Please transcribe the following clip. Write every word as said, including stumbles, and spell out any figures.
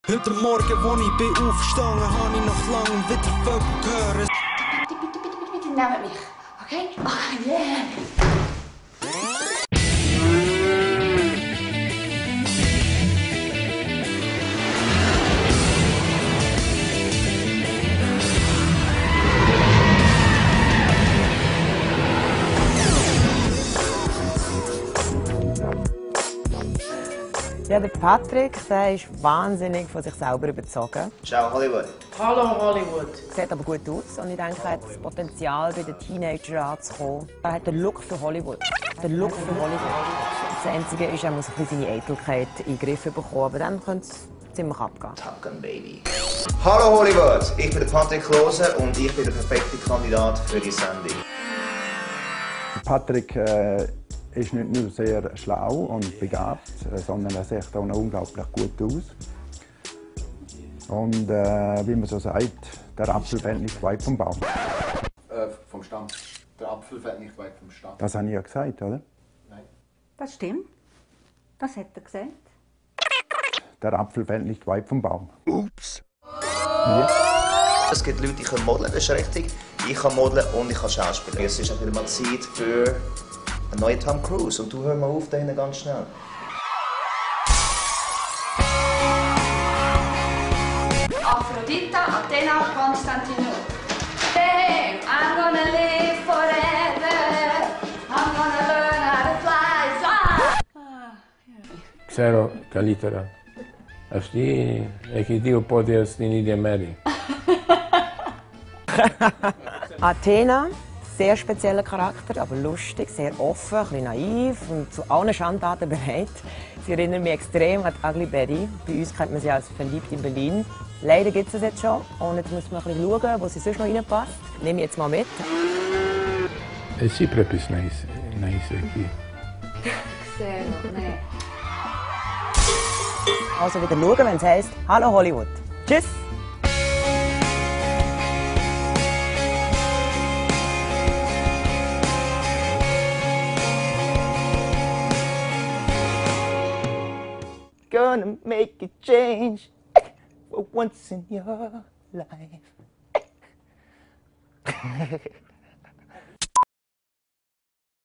Heute Morgen, als ich bin aufgestanden, habe ich noch lange wieder Vögel gehört. Bitte, bitte, bitte, bitte, bitte, nehmt mich. Okay? Oh, yeah. Ja, der Patrick, der ist wahnsinnig von sich selber überzogen. Ciao Hollywood. Hallo Hollywood. Sieht aber gut aus und ich denke, er hat das Potenzial, bei den Teenagern anzukommen. Er hat den Look für Hollywood. Den Look für Hollywood. Das Einzige ist, er muss ein bisschen seine Eitelkeit in den Griff bekommen, aber dann könnte es ziemlich abgehen. Top Gun Baby. Hallo Hollywood, ich bin der Patrick Klose und ich bin der perfekte Kandidat für die Sendung. Patrick äh, ist nicht nur sehr schlau und begabt, sondern er sieht auch noch unglaublich gut aus. Und äh, wie man so sagt, der Apfel fällt nicht weit vom Baum. Äh, vom Stamm. Der Apfel fällt nicht weit vom Stamm. Das habe ich ja gesagt, oder? Nein. Das stimmt. Das hat er gesagt. Der Apfel fällt nicht weit vom Baum. Ups. Ja. Es gibt Leute, die können modeln, das ist richtig. Ich kann modeln und ich kann schauspielen. Es ist auch wieder mal Zeit für einen neuen Tom Cruise. Und du hör mal auf, da hinten ganz schnell. Aphrodita, Athena, Konstantinopel. Damn, I'm gonna live forever. I'm gonna learn how to fly. Ah, Ξέρω καλύτερα. Αυτή έχει δύο πόδια στην ίδια μέρη. Athena, sehr spezieller Charakter, aber lustig, sehr offen, ein bisschen naiv und zu allen Schandtaten bereit. Sie erinnert mich extrem an Ugly Betty. Bei uns kennt man sie als verliebt in Berlin. Leider gibt es es jetzt schon und jetzt muss man ein bisschen schauen, wo sie sonst noch reinpasst. Nehme ich jetzt mal mit. Εσύ πρέπει να είσαι, να είσαι εκεί. Ξέρω, ναι. Also wieder schauen, wenn es heisst «Hallo Hollywood». Tschüss! Gonna make a change for once in your life.